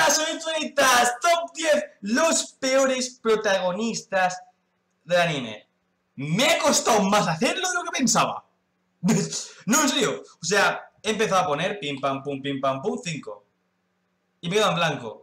Personitas, top 10 los peores protagonistas del anime. Me ha costado más hacerlo de lo que pensaba. No, en serio. O sea, he empezado a poner pim pam pum 5. Y me quedo en blanco.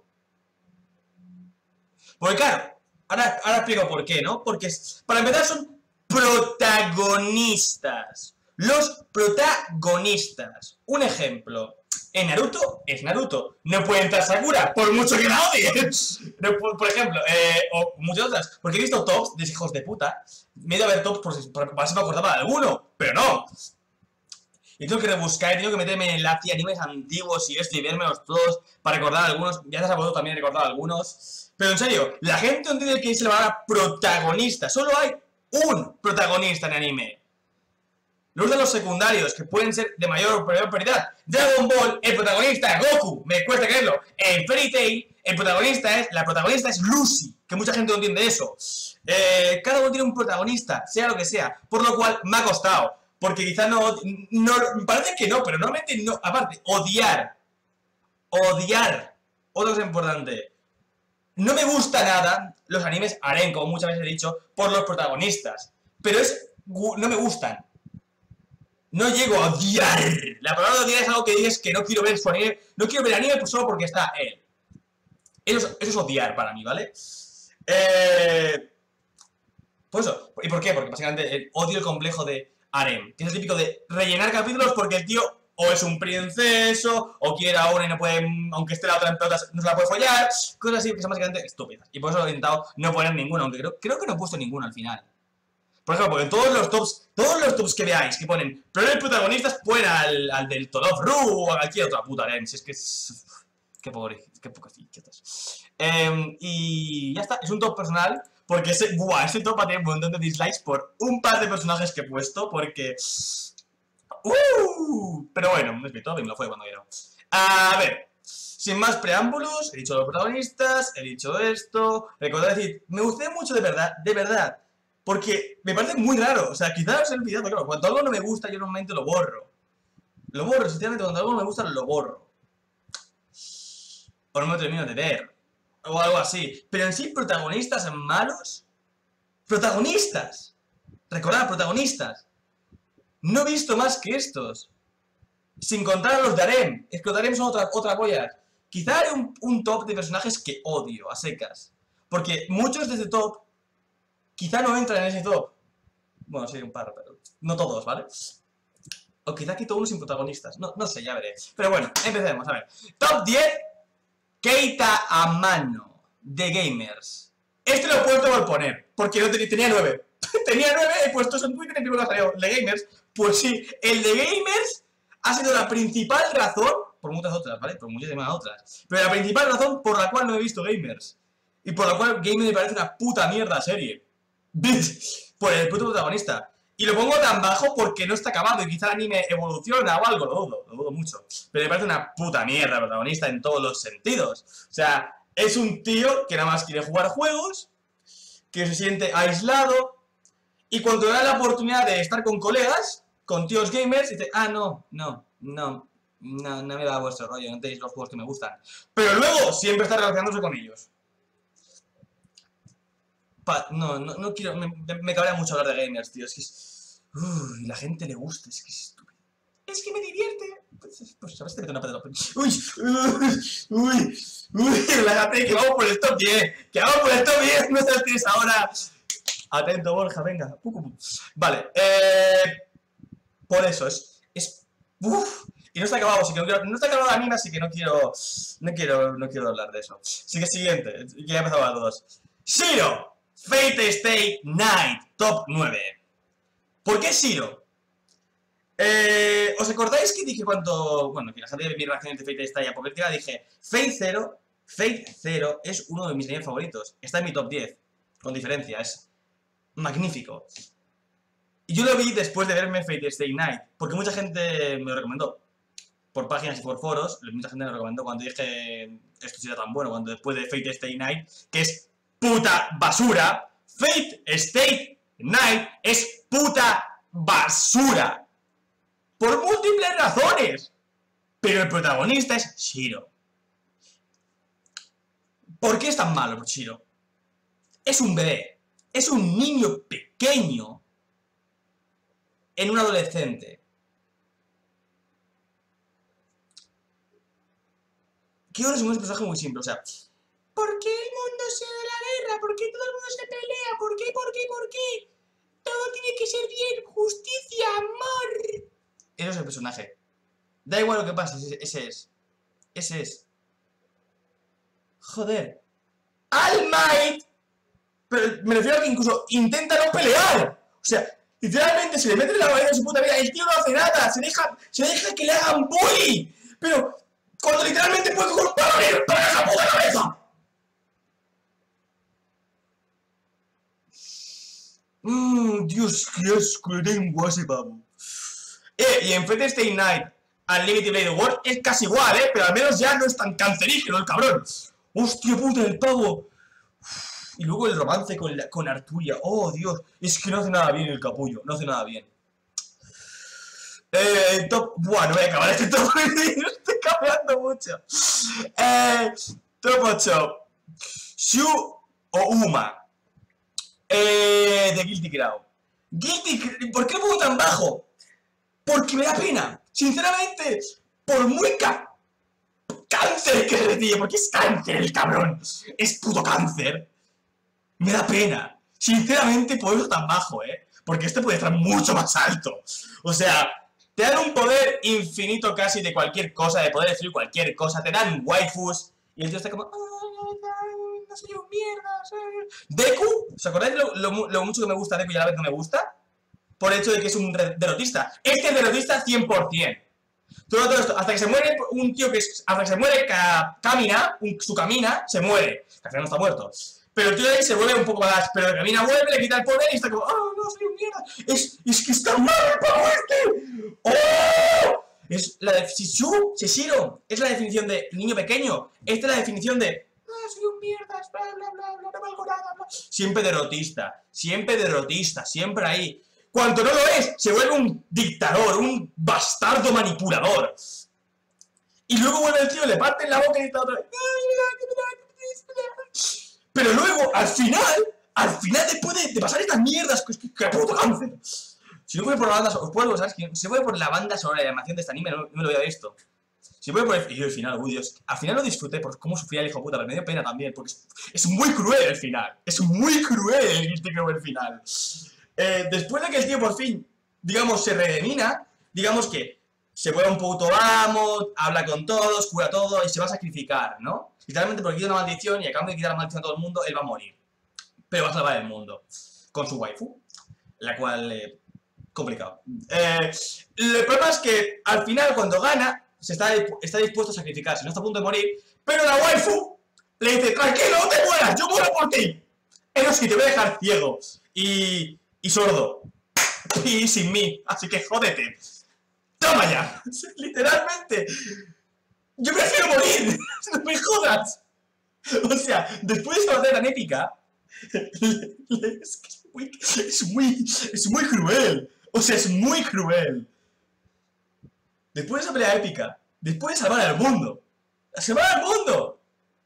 Porque claro, ahora explico por qué, ¿no? Porque para empezar son protagonistas. Los protagonistas. Un ejemplo. En Naruto es Naruto. No puede entrar Sakura, por mucho que la odie. No, por ejemplo, o muchas otras. Porque he visto tops de hijos de puta. Me he ido a ver tops por si me acordaba de alguno. Pero no. Y tengo que rebuscar, tengo que meterme en enlace animes antiguos y esto y vermelos todos para recordar algunos. Ya te has podido también recordar algunos. Pero en serio, la gente no entiende que se le va a dar protagonista. Solo hay un protagonista en anime. Los de los secundarios, que pueden ser de mayor o menor prioridad. Dragon Ball, el protagonista es Goku, me cuesta creerlo. En Fairy Tail, la protagonista es Lucy, que mucha gente no entiende eso. Cada uno tiene un protagonista, sea lo que sea, por lo cual me ha costado. Porque quizás no, parece que no, pero normalmente no. Aparte, odiar, otra cosa importante. No me gusta nada los animes harem, como muchas veces he dicho, por los protagonistas. Pero no me gustan. No llego a odiar. La palabra odiar es algo que dices que no quiero ver su anime. No quiero ver anime pues solo porque está él. Eso es odiar para mí, ¿vale? Pues eso. ¿Y por qué? Porque básicamente odio el complejo de harem, que es el típico de rellenar capítulos porque el tío o es un princeso, o quiere a una y no puede, aunque esté la otra en pelotas, no se la puede follar. Cosas así que son básicamente estúpidas. Y por eso he intentado no poner ninguna, aunque creo que no he puesto ninguna al final. Por ejemplo, en todos los tops que veáis, que ponen peores protagonistas, ponen al del Tolof Ru o a cualquier otra puta harem. Si es que es... Qué pocos idiotas. Y ya está, es un top personal, porque ese top va a tener un montón de dislikes por un par de personajes que he puesto, porque... pero bueno, es mi top y me lo fue cuando quiero. A ver, sin más preámbulos, he dicho los protagonistas, he dicho esto. Recordad decir, me gusté mucho de verdad. Porque me parece muy raro, o sea, quizás os he olvidado, claro, cuando algo no me gusta yo normalmente lo borro. Sinceramente, cuando algo no me gusta lo borro. O no me lo termino de ver. O algo así. Pero en sí, protagonistas malos. ¡Protagonistas! Recordad, protagonistas. No he visto más que estos. Sin contar a los de harem. Es que los de harem son otra polla. Quizá haré un top de personajes que odio, a secas. Porque muchos de ese top quizá no entran en ese top. Bueno, sí, un par, pero no todos, ¿vale? O quizá quito uno sin protagonistas. No sé, ya veré. Pero bueno, empecemos, a ver. Top 10. Keita Amano, de Gamers. Este lo he puesto por poner, porque no tenía 9. Tenía 9, he puesto eso en Twitter y primero que salió. El de Gamers, pues sí, el de Gamers ha sido la principal razón, por muchas otras, ¿vale? Por muchísimas otras. Pero la principal razón por la cual no he visto Gamers. Y por la cual Gamers me parece una puta mierda serie. Por el puto protagonista. Y lo pongo tan bajo porque no está acabado y quizá el anime evoluciona o algo, lo dudo mucho. Pero me parece una puta mierda el protagonista en todos los sentidos. O sea, es un tío que nada más quiere jugar juegos, que se siente aislado, y cuando da la oportunidad de estar con colegas, con tíos gamers, dice, no me va a vuestro rollo, no tenéis los juegos que me gustan. Pero luego siempre está relacionándose con ellos. No quiero, me cabrea mucho hablar de gamers, tío, es que y la gente le gusta, es que es estúpido. Es que me divierte. Pues sabes que te una relájate, que vamos por el top 10, no estés ahora. Atento, Borja, venga. Vale, por eso, y no está acabado, así que no está acabado el anime, así que no quiero hablar de eso. Así que siguiente, que ya he empezado a los dos. Shiro, Fate Stay Night, top 9. ¿Por qué Shiro? ¿Os acordáis que dije cuando... Bueno, que la gente de mi reacción de Fate Stay apocalíptica dije Fate Zero es uno de mis animes favoritos. Está en mi top 10, con diferencia, es magnífico. Y yo lo vi después de verme Fate Stay Night, porque mucha gente me lo recomendó. Por páginas y por foros, mucha gente me lo recomendó cuando dije esto sí era tan bueno, cuando después de Fate Stay Night, que es puta basura, Fate Stay Night es puta basura. Por múltiples razones. Pero el protagonista es Shiro. ¿Por qué es tan malo, Chiro? Es un bebé. Es un niño pequeño en un adolescente. Kyo es un personaje muy simple, o sea, ¿por qué el mundo se da la guerra? ¿Por qué todo el mundo se pelea? ¿Por qué? ¿Por qué? ¿Por qué? Todo tiene que ser bien, justicia, amor. Eso es el personaje. Da igual lo que pase, ese es. Ese es. Joder. All Might. Pero me refiero a que incluso intenta no pelear. O sea, literalmente se le mete en la cabeza de su puta vida. El tío no hace nada. Se deja que le hagan bullying. Pero cuando literalmente puede culparle para esa puta cabeza. Dios, qué asco de lengua ese pavo. Y en Fate Stay Night Unlimited Blade World es casi igual, pero al menos ya no es tan cancerígeno el cabrón. Hostia puta, el pavo. Y luego el romance con Arturia. Oh, Dios. Es que no hace nada bien el capullo. No hace nada bien. Buah, no voy a acabar este top. Estoy cambiando mucho. Top 8. Shu o Uma. De Guilty Crown. ¿Por qué lo pongo tan bajo? Porque me da pena. Sinceramente, por muy cáncer que se tío, porque es cáncer el cabrón. Es puto cáncer. Me da pena. Sinceramente, por eso tan bajo, porque este puede estar mucho más alto. O sea, te dan un poder infinito casi de cualquier cosa, de poder destruir cualquier cosa. Te dan waifus. Y el tío está como... no soy un mierda. Deku, ¿os acordáis lo mucho que me gusta Deku y a la vez no me gusta? Por el hecho de que es un derrotista. Este es derrotista 100%. Todo esto, hasta que se muere un tío que es... Hasta que se muere Kamina, su Kamina, se muere. Que al final no está muerto. Pero el tío de ahí se vuelve un poco más. Pero Kamina vuelve, le quita el poder y está como... ¡Oh, no, soy un mierda! Es que está mal el pavo este. ¡Oh! Es la de Shishiro. Es la definición de niño pequeño. Esta es la definición de... soy un mierda, bla, bla, bla, bla, no valgo nada, bla. Siempre derrotista. Siempre ahí. Cuando no lo es, se vuelve un dictador, un bastardo manipulador. Y luego vuelve el tío, le parte en la boca y está otra vez. Pero luego, al final, después de pasar estas mierdas, que puto cáncer. Si no fuera por la banda sonora, os puedo, ¿sabes? Si fuera por la banda sonora de animación de este anime, no me lo había visto. Si fuera por el final, uy Dios, al final lo disfruté por cómo sufría el hijo puta, pero me dio pena también, porque es muy cruel el final. Es muy cruel el final. Después de que el tío por fin, digamos, se redemina, digamos que se vuelve un puto amo, habla con todos, cura todo y se va a sacrificar, ¿no? Literalmente porque quita una maldición y a cambio de quitar la maldición a todo el mundo, él va a morir. Pero va a salvar el mundo. Con su waifu. La cual... complicado. El problema es que al final cuando gana, está dispuesto a sacrificarse, no está a punto de morir, pero la waifu le dice, tranquilo, no te mueras, yo muero por ti. Eso sí, te voy a dejar ciego y sordo. Y sin mí, así que jódete. ¡Toma ya! Literalmente. Yo prefiero morir. No me jodas. O sea, después de esta batalla tan épica, es muy cruel. O sea, es muy cruel. Después de esa pelea épica, después de salvar al mundo, ¡salvar al mundo!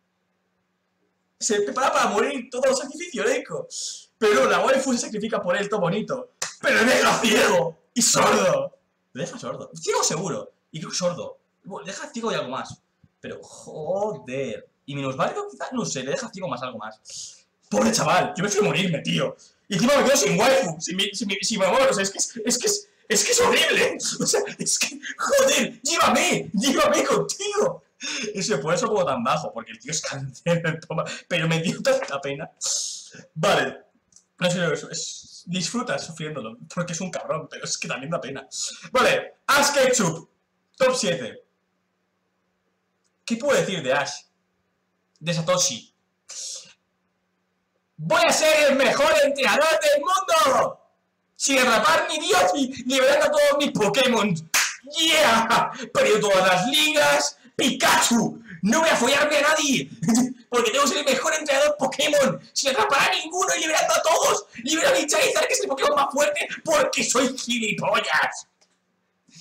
Se prepara para morir todo el sacrificio, Eiko. Pero la waifu se sacrifica por él, todo bonito. Pero le deja ciego y sordo. Le deja sordo. Ciego seguro. Y creo que sordo. Le deja ciego y algo más. Pero, joder. ¿Y minusválido quizás? No sé, le deja ciego más algo más. Pobre chaval. Yo prefiero morirme, tío. Y encima me quedo sin waifu. Si me muero. O sea, es que es horrible. O sea, es que, joder, llévame contigo. Eso, por eso pongo tan bajo, porque el tío es cáncer, pero me dio tanta pena. Vale. No sé, disfrutas sufriéndolo, porque es un cabrón, pero es que también da pena. Vale, Ash Ketchum, top 7. ¿Qué puedo decir de Ash? De Satoshi. ¡Voy a ser el mejor entrenador del mundo! Sin atrapar ni Dios y liberando a todos mis Pokémon. ¡Yeah! Perdido todas las ligas. ¡Pikachu! ¡No voy a follarme a nadie! Porque tengo que ser el mejor entrenador Pokémon, sin atrapar a ninguno y liberando a todos. Libero a mi Charizard, que es el Pokémon más fuerte, porque soy gilipollas.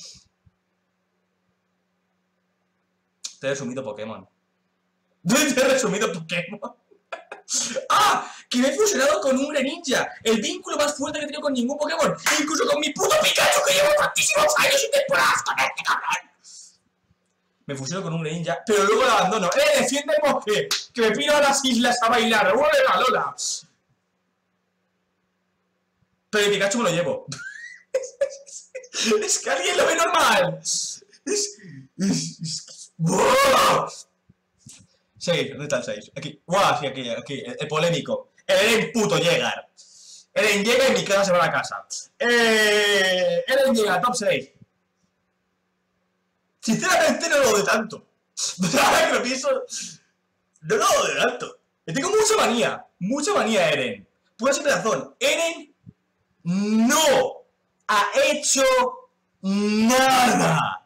Te he resumido Pokémon. Te he presumido Pokémon. ¡Ah! Que me he fusionado con un Greninja. El vínculo más fuerte que he tenido con ningún Pokémon. Incluso con mi puto Pikachu que llevo tantísimos años y temporadas con este cabrón. Me fusiono con un Greninja, pero luego lo abandono. ¡Defiende el bosque! ¡Que me piro a las islas a bailar! ¡Vuelve la Lola! Pero el Pikachu me lo llevo. Es que alguien lo ve normal. ¡Wow! 6, ¿dónde está el 6? Aquí. ¡Guau! Sí, aquí. El polémico. El Eren puto Llegar. Eren llega y mi casa se va a la casa. Eren llega, top 6. Sinceramente no lo de tanto. Ahora que lo pienso, no lo de tanto. Le tengo mucha manía a Eren. Por una simple razón, Eren no ha hecho nada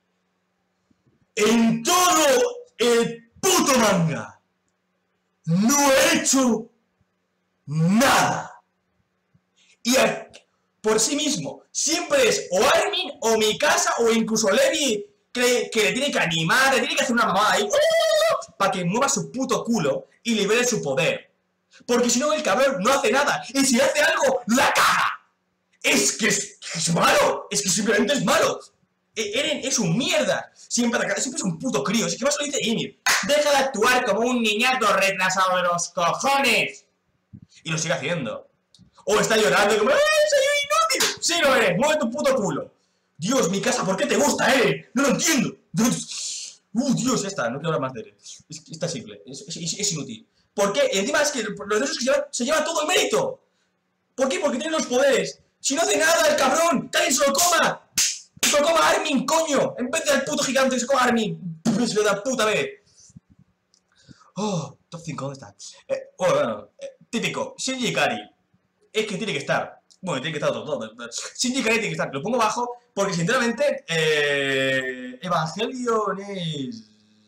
en todo el puto manga. No ha hecho nada. Y por sí mismo, siempre es o Armin, o Mikasa, o incluso Levi, que le tiene que animar, le tiene que hacer una mamada ahí, para que mueva su puto culo y libere su poder. Porque si no, el cabrón no hace nada. Y si hace algo, ¡la caga! Es que es malo. Es que simplemente es malo. Eren es un mierda. Siempre es un puto crío. Es que más lo dice Ymir. Deja de actuar como un niñato retrasado de los cojones. Y lo sigue haciendo. O está llorando como, soy inútil. Sí, lo eres. Mueve tu puto culo. Dios, mi casa, ¿por qué te gusta, No lo entiendo. Dios, esta. No quiero hablar más de Eren. Está simple. Es inútil. ¿Por qué? Encima es que los de esos que se lleva todo el mérito. ¿Por qué? Porque tiene los poderes. Si no hace nada el cabrón, que alguien se lo coma. Se lo coma Armin, coño. En vez del puto gigante que se coma Armin. Se lo da puta vez. Oh, top 5, ¿dónde está? Bueno, típico. Shinji Ikari. Es que tiene que estar. Bueno, tiene que estar todo. Shinji Ikari tiene que estar. Lo pongo bajo porque, sinceramente, Evangelion es...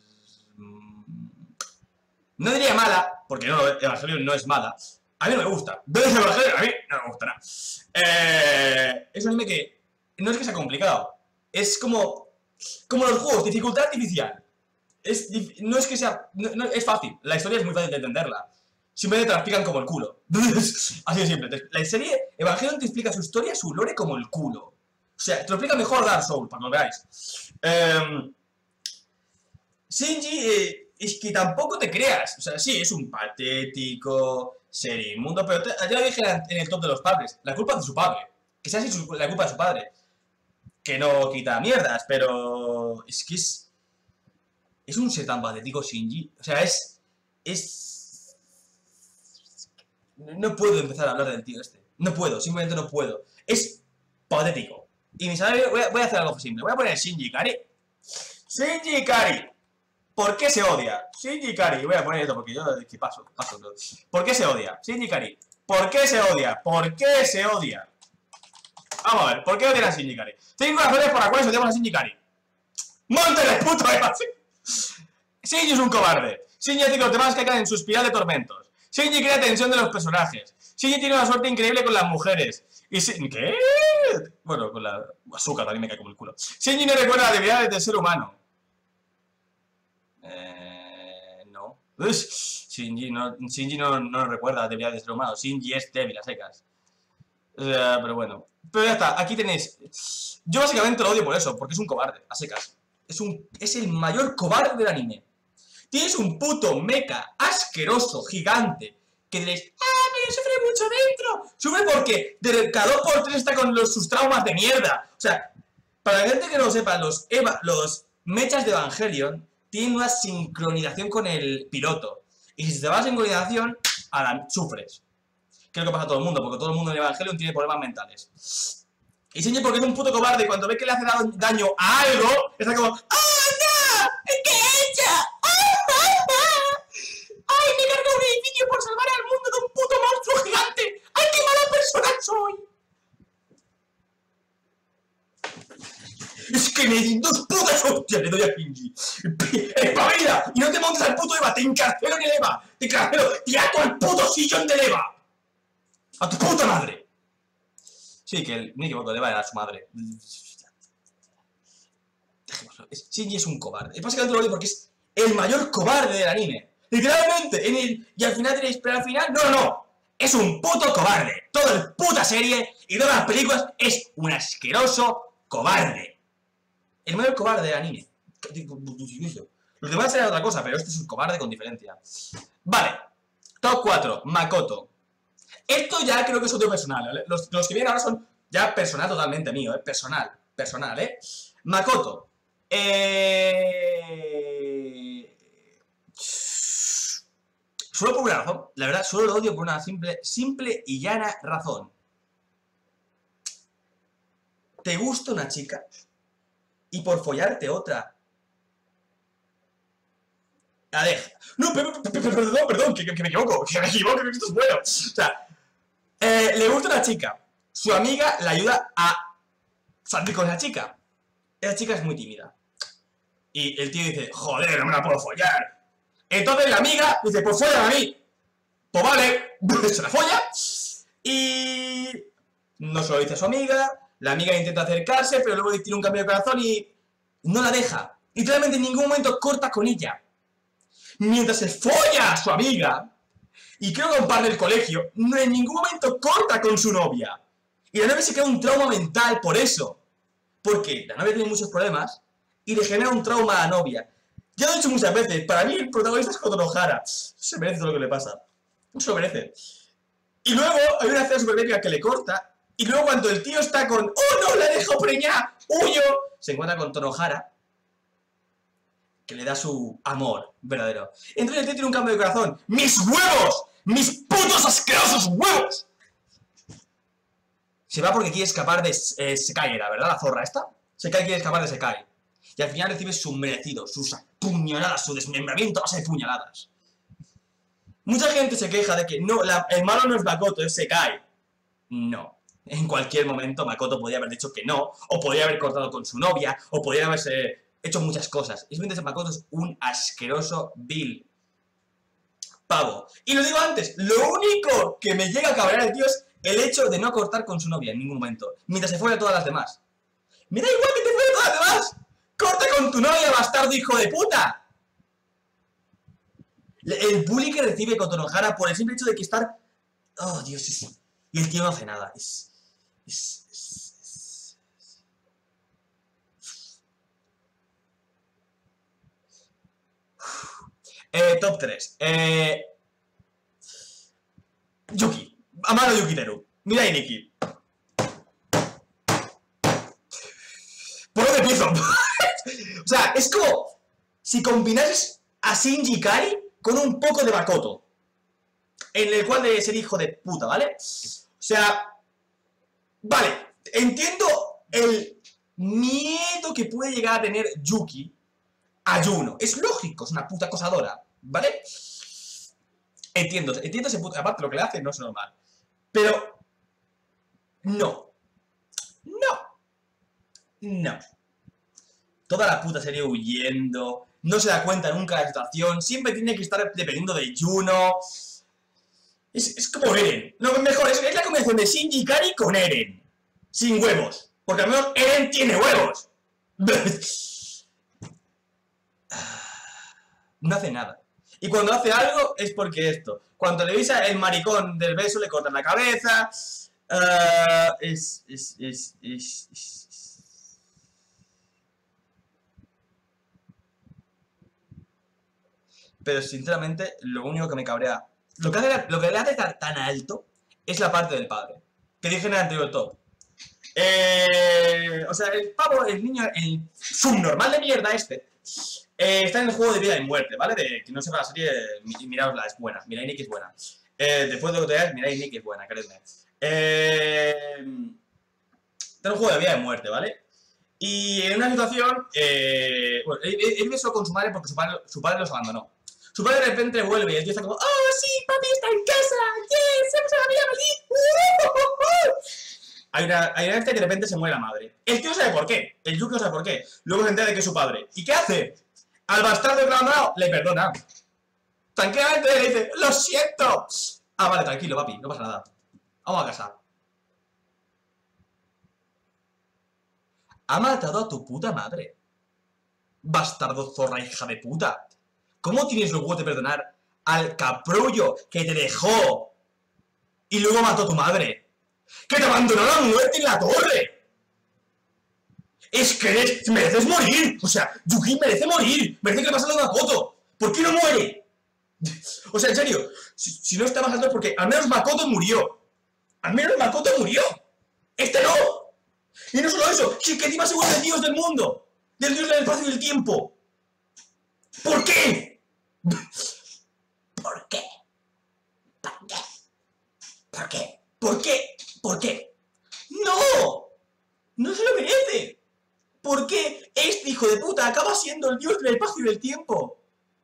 No diría mala, porque no, Evangelion no es mala. A mí no me gusta. ¿Ves Evangelion? A mí no me gusta nada. Es un anime que no es que sea complicado. Es como los juegos, dificultad artificial. No es que sea... No, es fácil. La historia es muy fácil de entenderla. Simplemente te la explican como el culo. Así de simple. La serie Evangelion te explica su historia, su lore como el culo. O sea, te lo explica mejor Dark Souls, para que lo veáis. Shinji... es que tampoco te creas. O sea, sí, es un patético, ser inmundo, pero ya lo dije en el top de los padres. La culpa es de su padre. Que sea así la culpa de su padre. Que no quita mierdas, pero... Es que es un ser tan patético, Shinji. O sea, no puedo empezar a hablar del tío este. No puedo, simplemente no puedo. Es patético. Y mi salario, voy a hacer algo simple. Voy a poner Shinji Ikari. Shinji Ikari. ¿Por qué se odia? Shinji Ikari. Voy a poner esto porque yo... ¿Qué paso? ¿Por qué se odia? Shinji Ikari. ¿Por qué se odia? ¿Por qué se odia? Vamos a ver. ¿Por qué odian a Shinji Ikari? 5 razones por las cuales odiamos a Shinji Ikari. ¡Móntele, puto Eva! Shinji es un cobarde. Shinji hace que los demás caigan en su espiral de tormentos. Shinji crea tensión de los personajes. Shinji tiene una suerte increíble con las mujeres. ¿Qué? Bueno, con la azúcar también me cae como el culo. Shinji no recuerda las debilidades del ser humano. No. Shinji no recuerda las debilidades del ser humano. Shinji es débil a secas. Pero bueno. Pero ya está, aquí tenéis. Yo básicamente lo odio por eso, porque es un cobarde, a secas. Es el mayor cobarde del anime. Tienes un puto mecha asqueroso, gigante, que diréis, pero sufre mucho dentro. Sufre porque cada 2 por 3 está con sus traumas de mierda. O sea, para la gente que no lo sepa, los mechas de Evangelion tienen una sincronización con el piloto. Y si te vas en sincronización, sufres. Que es lo que pasa a todo el mundo, porque todo el mundo en Evangelion tiene problemas mentales. Y Shinji, porque es un puto cobarde, y cuando ve que le hace daño a algo, está como, ¡oh, no! ¿Qué he hecho? ¡Ay, me cargo un edificio por salvar al mundo de un puto monstruo gigante! ¡Ay, qué mala persona soy! Es que me di 2 putas hostias le doy a Shinji. ¡Espabila! Y no te montes al puto Eva, te encarcelo en el Eva. Te encarcelo, te ato al puto sillón del Eva. ¡A tu puta madre! Sí, que me equivoco, Eva era su madre. Dejémoslo. Shinji es un cobarde. Básicamente lo odio porque es el mayor cobarde del anime. Literalmente. Y al final diréis, pero al final, no, no. Es un puto cobarde. Toda la puta serie y todas las películas es un asqueroso cobarde. El mayor cobarde del anime. Los demás eran otra cosa, pero este es un cobarde con diferencia. Vale. Top 4. Makoto. Esto ya creo que es otro personal, ¿vale? Los que vienen ahora son ya personal totalmente mío, personal, Makoto. Solo por una razón, la verdad, solo lo odio por una simple y llana razón. Te gusta una chica y por follarte otra la deja. No, perdón, que me equivoco, que esto es bueno. O sea, le gusta una chica, su amiga le ayuda a salir con esa chica. Esa chica es muy tímida. Y el tío dice, joder, no me la puedo follar. Entonces la amiga dice, pues follan a mí. Pues vale, se la folla. Y no se lo dice a su amiga. La amiga intenta acercarse, pero luego tiene un cambio de corazón y no la deja. Literalmente en ningún momento corta con ella. Mientras se folla a su amiga, y creo que un par del colegio, no en ningún momento corta con su novia. Y la novia se crea un trauma mental por eso. Porque la novia tiene muchos problemas y le genera un trauma a la novia. Ya lo he dicho muchas veces, para mí el protagonista es Kotonohara. Se merece todo lo que le pasa. No se lo merece. Y luego hay una escena super épica que le corta. Y luego cuando el tío está con ¡oh no! ¡La dejo preñar! ¡Huyo! Se encuentra con Tonohara, que le da su amor verdadero. Entonces el tío tiene un cambio de corazón. ¡Mis huevos! ¡Mis putos asquerosos huevos! Se va porque quiere escapar de Sekai, ¿era verdad? La zorra esta. Sekai quiere escapar de Sekai. Y al final recibe su merecido, sus puñaladas, su desmembramiento a base de puñaladas. Mucha gente se queja de que no, el malo no es Makoto, es Sekai. No. En cualquier momento Makoto podría haber dicho que no, o podría haber cortado con su novia, o podría haberse hecho muchas cosas. Y simplemente Makoto es un asqueroso vil pavo. Y lo digo antes, lo único que me llega a cabrear el tío es el hecho de no cortar con su novia en ningún momento, mientras se fuera a todas las demás. ¡Me da igual que te fuera a todas las demás! ¡Corta con tu novia, bastardo hijo de puta! El bullying que recibe Kotonohara por el simple hecho de que estar... Oh, Dios, y el tío no hace nada. Top 3. Yuki. Amaro Yukiteru. Mirai Nikki. ¿Por dónde empiezo? O sea, es como si combinases a Shinji Ikari con un poco de Makoto, en el cual debe ser hijo de puta, ¿vale? O sea, vale, entiendo el miedo que puede llegar a tener Yuki a Yuno. Es lógico, es una puta acosadora, ¿vale? Entiendo ese puto... Aparte, lo que le hace no es normal. Pero... No. Toda la puta serie huyendo, no se da cuenta nunca de la situación, siempre tiene que estar dependiendo de Yuno. Es como Eren. Lo mejor es la combinación de Shinji Ikari con Eren. Sin huevos. Porque al menos Eren tiene huevos. No hace nada. Y cuando hace algo es porque esto. Cuando le avisa el maricón del beso le cortan la cabeza. Pero sinceramente, lo único que me cabrea... Lo que le hace estar tan alto es la parte del padre. Que dije en el anterior top. O sea, el pavo, el niño, el subnormal de mierda este, está en el juego de vida y muerte, ¿vale? De que no sepa la serie, miraosla, es buena. Mirai Nikki es buena. Después de lo que te veas, Mirai Nikki es buena, creedme. Está en un juego de vida y muerte, ¿vale? Y en una situación, bueno, él vive solo con su madre porque su padre los abandonó. Su padre de repente vuelve y el tío está como, ¡oh, sí, papi está en casa! ¡Yes! ¡Hemos a la vida feliz! Hay una vez que de repente se muere la madre. El tío no sabe por qué. El Yuki no sabe por qué. Luego se entera de que es su padre. ¿Y qué hace? Al bastardo que lo ha abandonado, le perdona. Tranquilamente le dice, ¡lo siento! Ah, vale, tranquilo, papi, no pasa nada. Vamos a casa. Ha matado a tu puta madre. Bastardo zorra hija de puta. ¿Cómo tienes los huevos de perdonar al caprullo que te dejó y luego mató a tu madre, que te abandonó a la muerte en la torre. Es que mereces morir. O sea, Yuki merece morir. Merece que le pase a Makoto. ¿Por qué no muere? O sea, en serio, si no está bajando es porque al menos Makoto murió. Al menos Makoto murió. Este no. Y no solo eso, si que encima se vuelve el dios del mundo. Del dios del espacio y del tiempo. ¿Por qué? ¿Por qué? ¿Por qué? ¿Por qué? ¿Por qué? ¿Por qué? ¡No! ¡No se lo merece! ¿Por qué este hijo de puta acaba siendo el dios del espacio y del tiempo?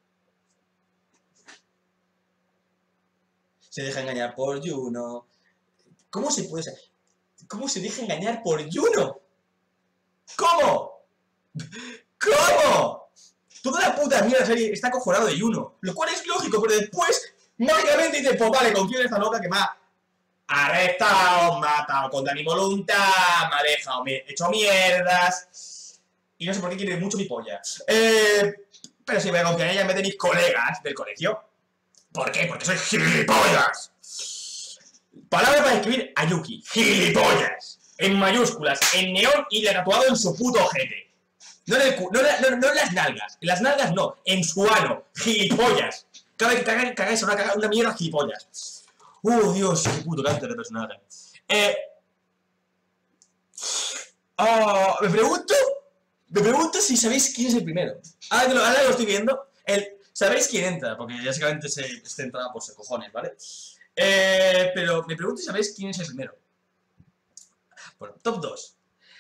Se deja engañar por Juno. ¿Cómo se puede ser? ¿Cómo se deja engañar por Juno? ¿Cómo? ¿Cómo? Toda la puta mierda serie está acojonado de Juno. Lo cual es lógico, pero después, mágicamente dice, pues vale, confío en esta loca que me ha arrestado, matado contra mi voluntad, me ha dejado hecho mierdas. Y no sé por qué quiere mucho mi polla. Pero sí voy a confiar en ella en vez de mis colegas del colegio. ¿Por qué? Porque soy gilipollas. Palabra para escribir a Yuki. Gilipollas. En mayúsculas, en neón y tatuado en su puto ojete. No en el no en las nalgas. En las nalgas no. En su ano. Gilipollas. Cada vez que cagáis una mierda gilipollas. Dios, qué puto cáncer de personaje. Me pregunto si sabéis quién es el primero. Ahora lo estoy viendo. ¿Sabéis quién entra? Porque básicamente se entra por cojones, ¿vale? Pero me pregunto si sabéis quién es el primero. Bueno, top 2.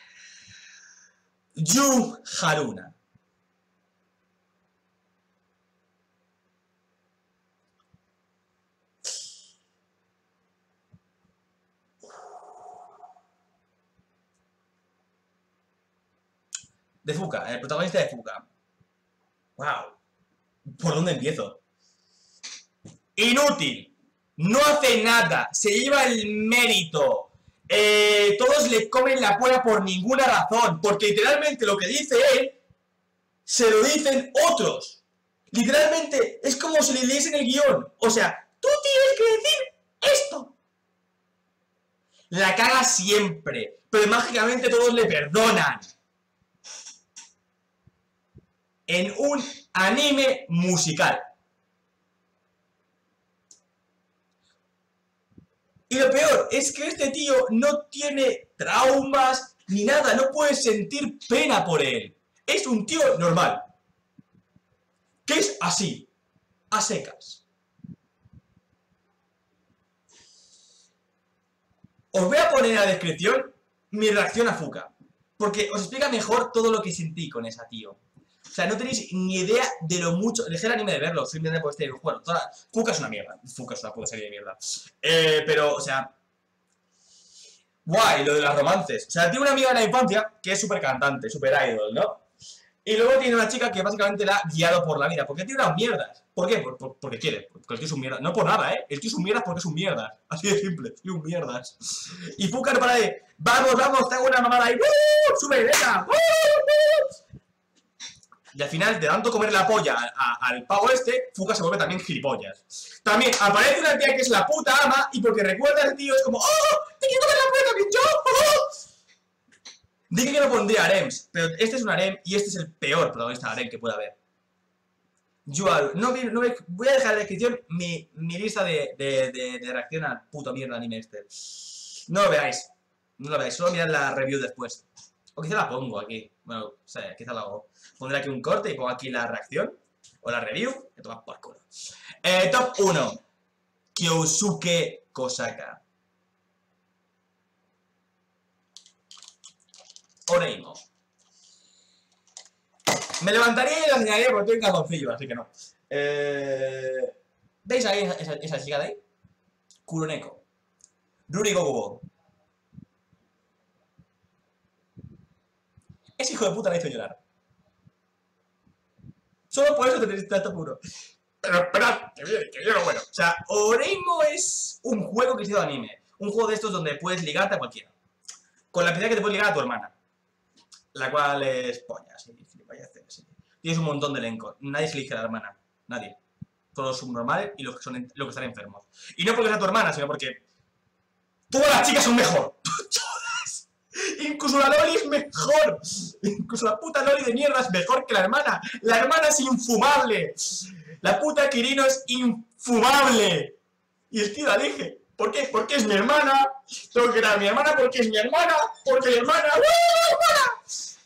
Yu Haruna. De Fuka, el protagonista de Fuka. Wow. ¿Por dónde empiezo? Inútil. No hace nada. Se lleva el mérito. Todos le comen la polla por ninguna razón. Porque literalmente lo que dice él, se lo dicen otros. Literalmente es como si le leyesen el guión. O sea, tú tienes que decir esto. La caga siempre. Pero mágicamente todos le perdonan. En un anime musical. Y lo peor es que este tío no tiene traumas ni nada, no puedes sentir pena por él. Es un tío normal. Que es así, a secas. Os voy a poner en la descripción mi reacción a Fuka. Porque os explica mejor todo lo que sentí con esa tío. O sea, no tenéis ni idea de lo mucho. Dejé el anime de verlo, simplemente por este juego. Fuka es una mierda. Fuka es una puta serie de mierda. Pero, o sea. Guay, lo de los romances. O sea, tiene una amiga de la infancia que es súper cantante, súper idol, ¿no? Y luego tiene una chica que básicamente la ha guiado por la vida. Porque tiene unas mierdas. ¿Por qué? Porque quiere. Porque el tío es un mierda. No por nada, ¿eh? El tío es un mierda porque es un mierda. Así de simple. Es un mierdas. Y Fuka no para de. Vamos, vamos, te hago una mamada ahí. ¡Sube, venga! Y al final, de tanto comer la polla al pavo este, Fuka se vuelve también gilipollas. También aparece una tía que es la puta ama y porque recuerda al tío es como ¡oh! ¡Te quiero comer la polla también yo! ¡Oh! Dije que no pondría harems, pero este es un harem y este es el peor protagonista de harem que pueda haber. Yo voy a dejar en la descripción mi lista de reacción al puto mierda anime este. No lo veáis. No lo veáis, solo mirad la review después. O quizá la pongo aquí. Bueno, o sea, quizá la hago. Pondré aquí un corte y pongo aquí la reacción. O la review. Que toma por culo. Top 1. Kyosuke Kosaka. Oreimo. Me levantaría y la enseñaría porque estoy en calzoncillo, así que no. ¿Veis ahí esa chica de ahí? Kuroneko. Ruri Gogobo. Ese hijo de puta la hizo llorar. Solo por eso tenéis tanto puro. Pero esperad, que viene bueno. O sea, Oreimo es un juego que se llama anime. Un juego de estos donde puedes ligarte a cualquiera. Con la especialidad que te puedes ligar a tu hermana. La cual es polla, sí. Tienes un montón de elenco. Nadie se elige a la hermana. Nadie. todos subnormales y los que están enfermos. Y no porque sea tu hermana, sino porque todas las chicas son mejor. Todas. Incluso la Loli es mejor. Incluso la puta Loli de mierda es mejor que la hermana. La hermana es infumable. La puta Kirino es infumable. Y el tío la elige. ¿Por qué? Porque es mi hermana. Tengo que dar a mi hermana porque es mi hermana. Porque mi hermana. ¡Hermana!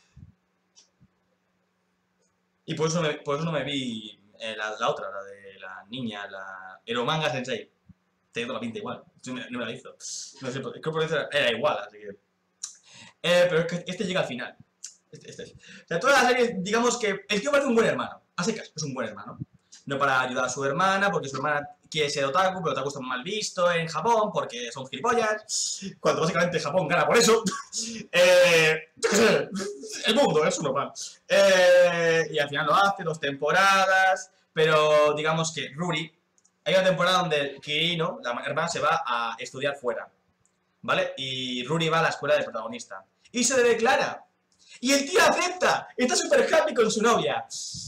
Y por eso no me vi la otra, la de la niña, la Eromanga Sensei. Te toda la pinta igual. No me la hizo. No sé, creo que por eso era igual, así que. Pero es que este llega al final. O sea, toda la serie, digamos que el tío parece un buen hermano. A secas, es un buen hermano. No para ayudar a su hermana, porque su hermana quiere ser otaku, pero otaku está mal visto en Japón, porque son gilipollas. Cuando básicamente Japón gana por eso. Yo qué sé, el mundo es uno mal. Y al final lo hace, 2 temporadas. Pero digamos que Ruri, hay una temporada donde Kirino, la hermana, se va a estudiar fuera. ¿Vale? Y Ruri va a la escuela del protagonista. Y se le declara. Y el tío acepta. Está súper happy con su novia.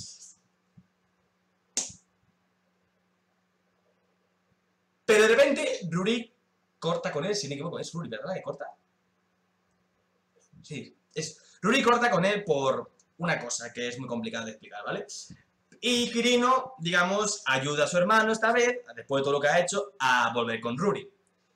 Pero de repente, Ruri corta con él, si no me equivoco. Es Ruri, ¿verdad? Que corta. Sí, Ruri corta con él por una cosa que es muy complicada de explicar, ¿vale? Y Kirino, digamos, ayuda a su hermano esta vez, después de todo lo que ha hecho, a volver con Ruri.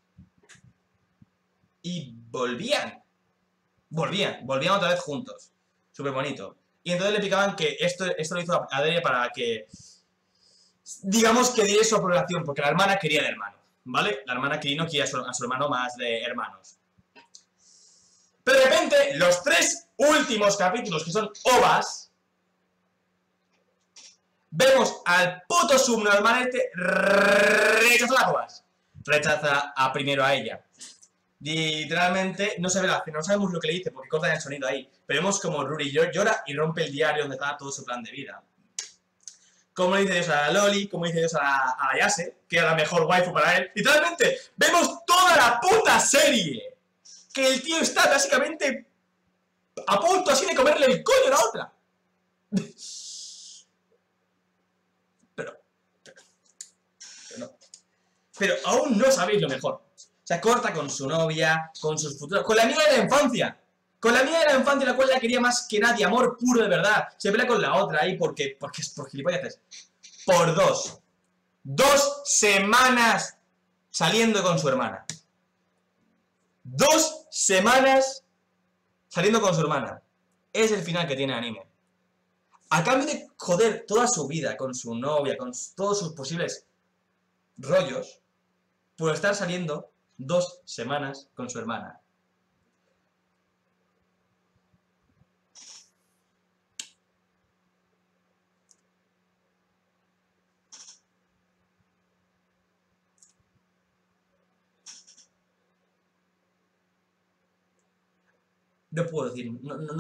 Y volvían otra vez juntos. Súper bonito. Y entonces le explicaban que esto lo hizo Adele para que, digamos, que diese su aprobación, porque la hermana quería al hermano, ¿vale? La hermana Kirino quería a su hermano más de hermanos. Pero de repente, los 3 últimos capítulos, que son OVAs, vemos al puto subnormal este rechaza las OVAs. Rechaza primero a ella. Literalmente no se ve la acción, no sabemos lo que le dice porque cortan el sonido ahí. Pero vemos como Ruri llora y rompe el diario donde estaba todo su plan de vida. Como le dice Dios a la Loli, como dice Dios a la Yase, que era la mejor waifu para él. Literalmente, vemos toda la puta serie. Que el tío está básicamente a punto así de comerle el coño a la otra. Pero no. Pero aún no sabéis lo mejor. O sea, corta con su novia, con sus futuros, con la amiga de la infancia. Con la amiga de la infancia, la cual la quería más que nadie, amor puro de verdad. Se pelea con la otra ahí porque es por gilipollas. Por 2 semanas saliendo con su hermana. 2 semanas saliendo con su hermana. Es el final que tiene el anime. A cambio de joder toda su vida con su novia, con todos sus posibles rollos, por estar saliendo 2 semanas con su hermana. No puedo decir,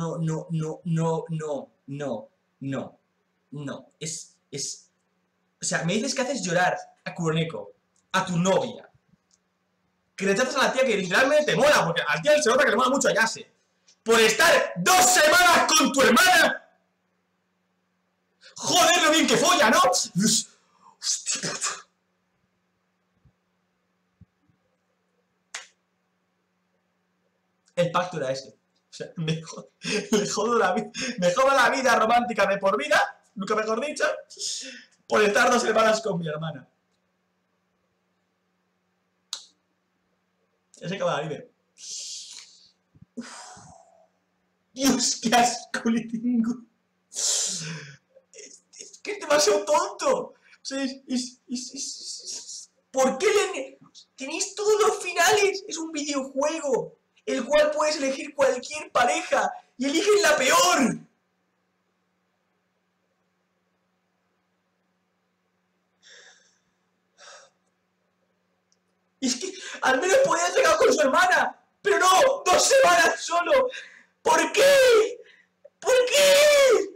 no. O sea, me dices que haces llorar a Kuroneko, a tu novia. Que rechazas a la tía que literalmente te mola, porque al tía se nota que le mola mucho a Yase. Por estar 2 semanas con tu hermana. Joder, lo bien que folla, ¿no? Hostia puta. El pacto era ese. O sea, me jodo la vida romántica de por vida, nunca mejor dicho, por estar 2 semanas con mi hermana. Ya se acaba el anime. Dios, qué asco le tengo. Es que es demasiado tonto. O sea, ¿por qué tenéis todos los finales? Es un videojuego, el cual puedes elegir cualquier pareja y eligen la peor. Y es que al menos podía haber llegado con su hermana, pero no, 2 semanas solo. ¿Por qué? ¿Por qué?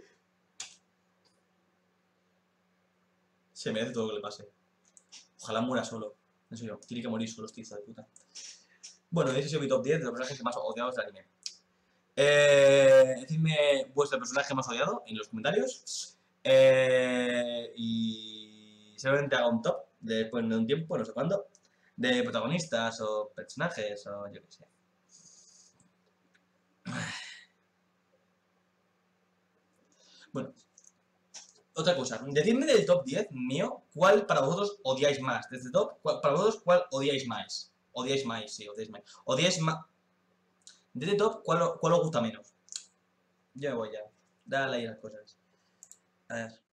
Se merece todo lo que le pase. Ojalá muera solo. En serio, tiene que morir solo este hijo de puta. Bueno, ese ha sido mi top 10 de los personajes más odiados del anime. Decidme vuestro personaje más odiado en los comentarios. Y seguramente haga un top después de un tiempo, no sé cuándo, de protagonistas o personajes o yo qué sé. Bueno, otra cosa, decidme del top 10 mío, ¿cuál para vosotros odiáis más? Desde top, para vosotros, ¿cuál odiáis más? Odiáis más, sí, odiáis más. Odiáis más. Desde top, ¿cuál os gusta menos? Yo me voy ya. Dale ahí las cosas. A ver.